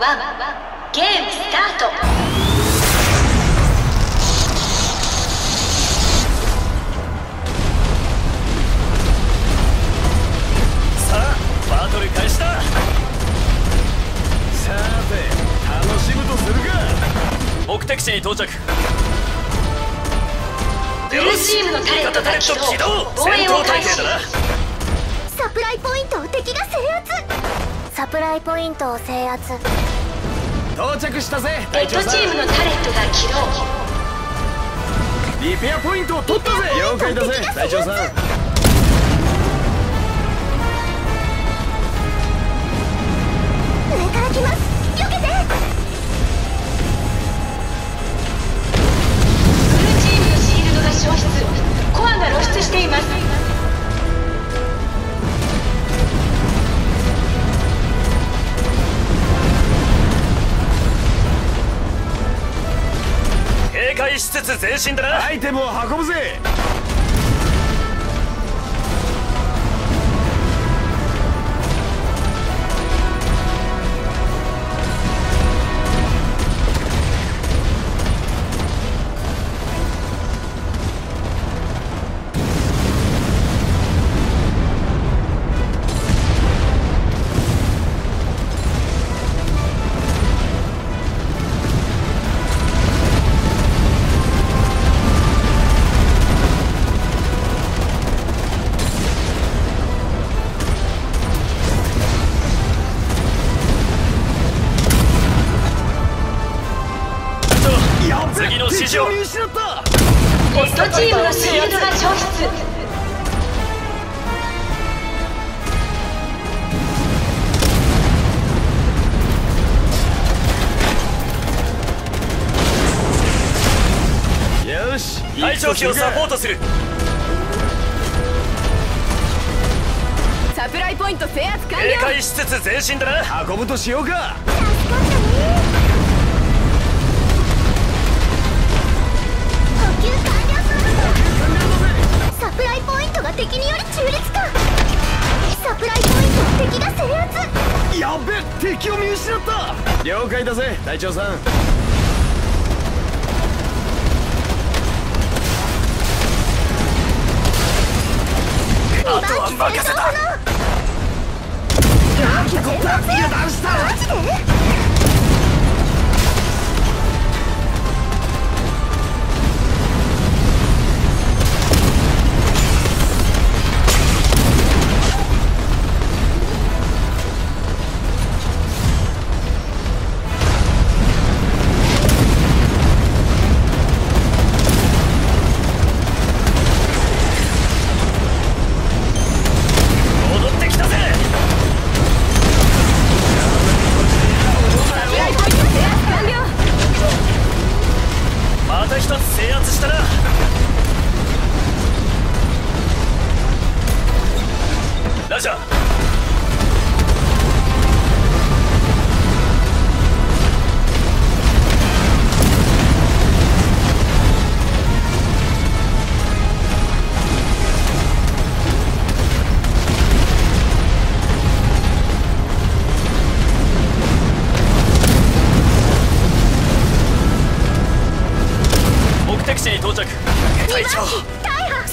ゲームスタート。 さあバトル開始だ。さて楽しむとするか。目的地に到着。 ブルーチームのタレットが起動。防衛を開始。 サプライポイントを敵が制圧。サプライポイントを制圧。 到着したぜレッドチームのタレットが起動。 リペアポイントを取ったぜ。了解だぜ隊長さん。 上から来ます。避けて。 ブルーチームのシールドが消失。コアが露出しています。 警戒しつつ前進だな。アイテムを運ぶぜ。次の指示を見失った。 レッドチームのシールドが消失。 よし隊長機をサポートする。 サプライポイント制圧完了。 警戒しつつ前進だな。運ぶとしようか。 助かったね。補給完了しました。サプライポイントが敵により中立化。サプライポイントを敵が制圧。 やべえ敵を見失った。了解だぜ隊長さん。あとは任せた。油断した。 マジで？ また一つ制圧したな。ラジャー。目的地に到着。隊長大破。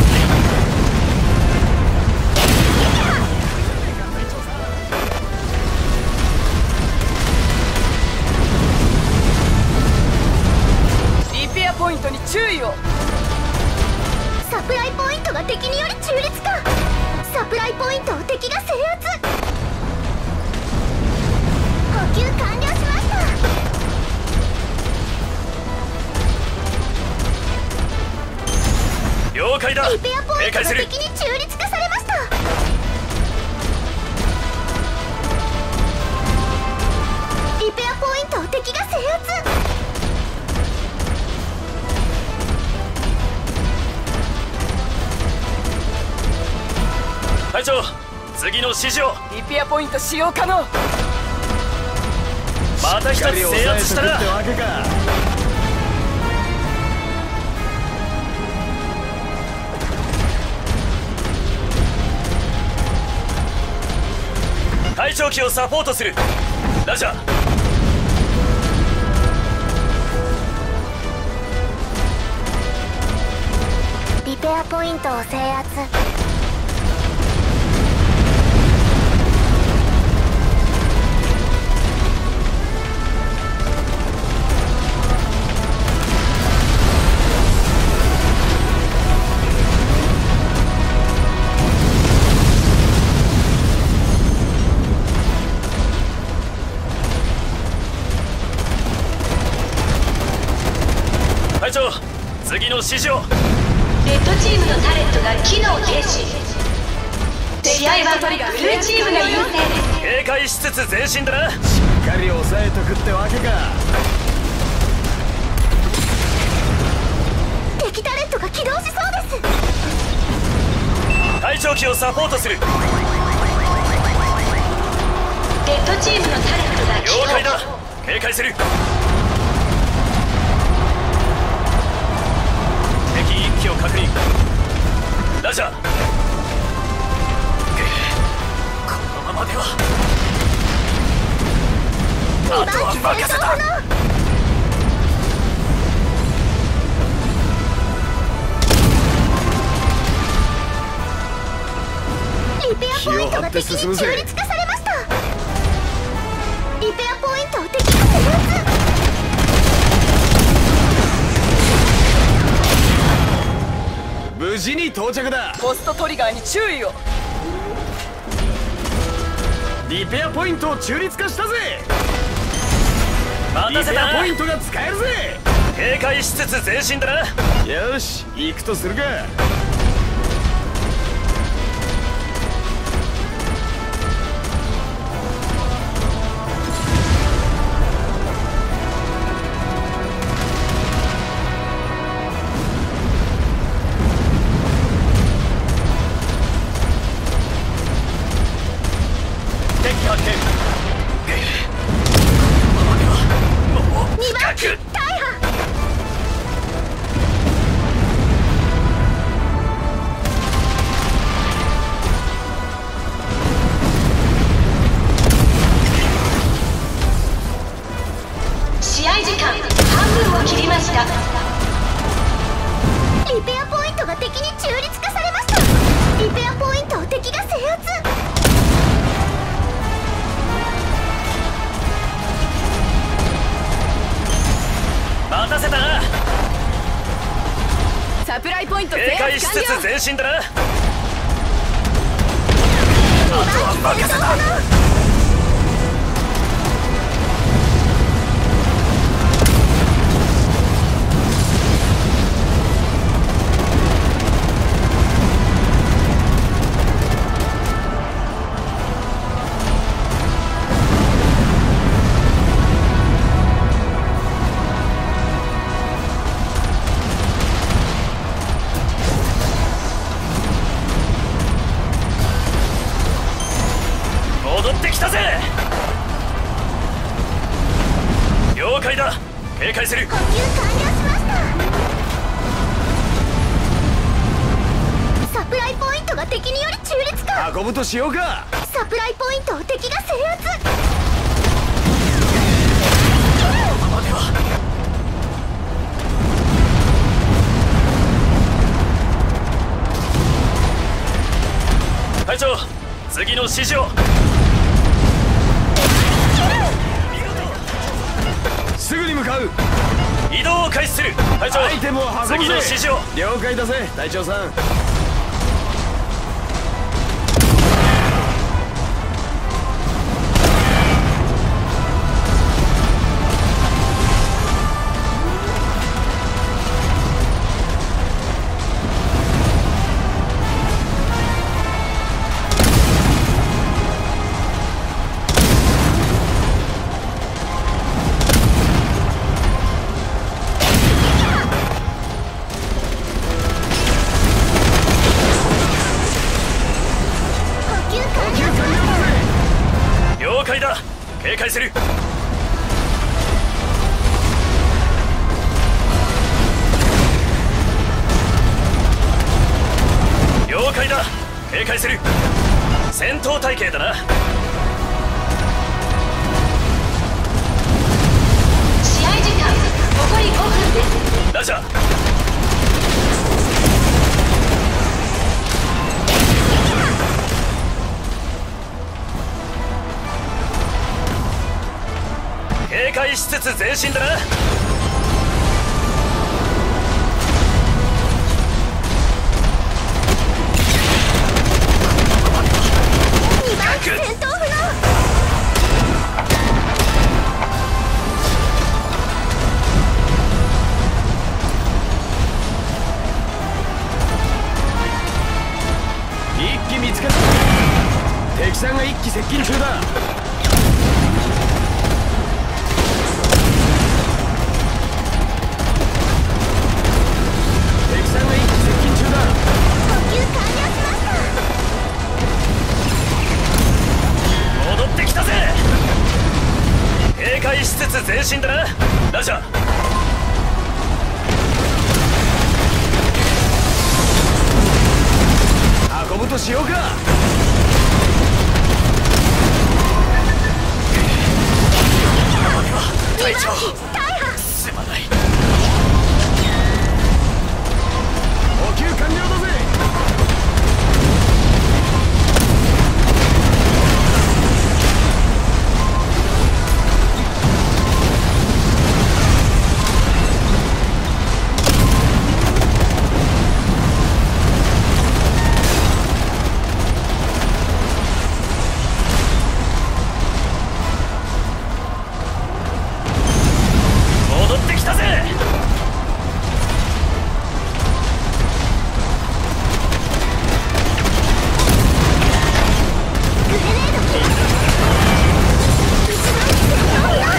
リペアポイントに注意を。 サプライポイントが敵により中立化。サプライポイントを敵が制圧。補給完了しました。 了解だ。 リペアポイントが警戒する。 敵に中立化されました。リペアポイントを敵が制圧。 隊長次の指示を。 リペアポイント使用可能。 また一つ制圧したな。隊長機をサポートする。ラジャー。 ポイントを制圧。 隊長、次の指示を。 レッドチームのタレットが機能停止。試合はブルーチームの優勢です。 警戒しつつ前進だな。 しっかり抑えとくってわけか。 敵タレットが起動しそうです。 隊長機をサポートする。 レッドチームのタレットが起動。 了解だ。警戒する。敵1機を確認。ラジャー。このままでは。あとは任せた。 リペアポイントが敵に中立化されました。リペアポイントを敵が制圧。 無事に到着だ。 ポストトリガーに注意を。 リペアポイントを中立化したぜ。リ待たせた。 ペアポイントが使えるぜ。 警戒しつつ前進だな。 よし、行くとするか。 敵発見。このままではもう 2番深く。 大破。 試合時間半分を切りました。 リペアポイントが敵に中立化されました。リペアポイントを敵が制圧。 待たせたな。 サプライポイント制警戒し圧完了。 つつ前進だな。あとは任せた。戻ってきたぜ。了解だ。警戒する。 補給完了しました。サプライポイントが敵により中立化。 運ぶとしようか。 サプライポイントを敵が制圧。 このままでは。隊長、次の指示を。 すぐに向かう。 移動を開始する。隊長、 アイテムを運ぶぜ。 次の指示を。 了解だぜ、隊長さん。 了解だ。警戒する。了解だ。警戒する。戦闘隊形だな。 試合時間残り5分です。 ラジャー。 警戒しつつ前進だな。 2番機戦闘不能。 一機見つかった。敵さんが一機接近中だ。敵さんが一機接近中だ。 補給完了しました。 戻ってきたぜ。警戒しつつ前進だな。ラジャー。 運ぶとしようか。 隊長、 大破。 すまない。 補給完了だぜ。 戻ってきたぜ。 グレネード。一番機戦闘不能。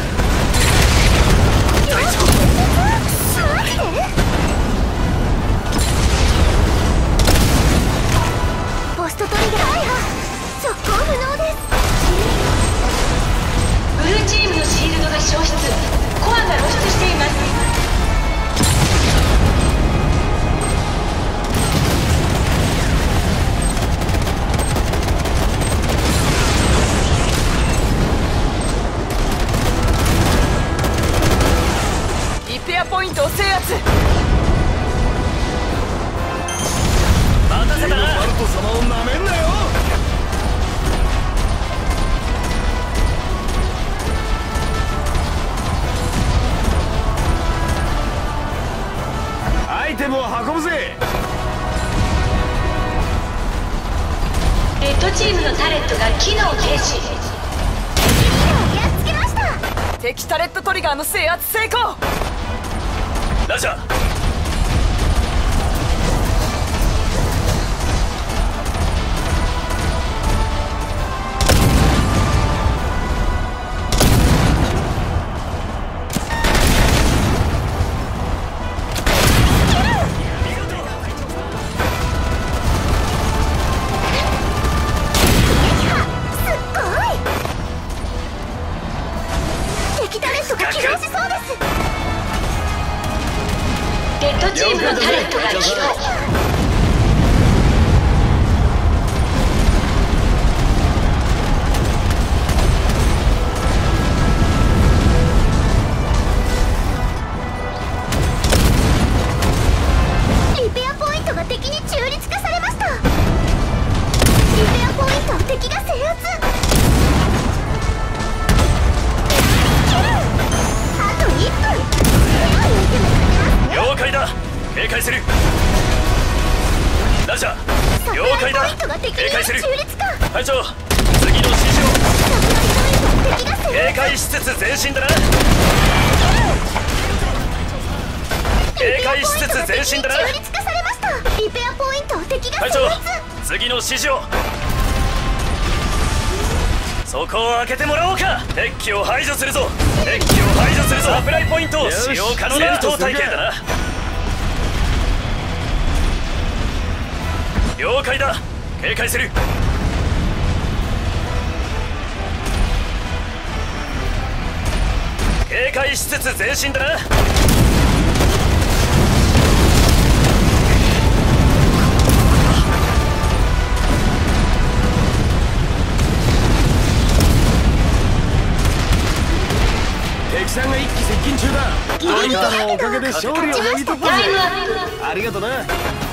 隊長、 マジで？ポストトリガー大破。速攻不能です。 ブルーチームのシールドが消失、コアが露出しています。 リペアポイントを制圧。 待たせたな。 バルト様をなめんなよ。アイテムを運ぶぜ。 レッドチームのタレットが機能停止。 やっつけました。 敵タレットトリガーの制圧成功。 ラジャー。 敵タレットが起動しそうです。 レッドチームのタレットが起動。 リペアポイントが敵に中立化されました。リペアポイントを敵が制圧。あと1分。 了解だ。警戒する。ラジャー。了解だ。警戒する。隊長、次の指示を。警戒しつつ前進だな。警戒しつつ前進だな。 中立化されました。リペアポイントを敵が隊長、 制圧。 次の指示を。そこを開けてもらおうか。敵機を排除するぞ。敵機を排除するぞ。サプライポイントを使用可能な戦闘体系だな。了解だ。警戒する。警戒しつつ前進だな。 敵さんが一機接近中だ。あんたのおかげで勝利をもぎ取ったぜ。ありがとな。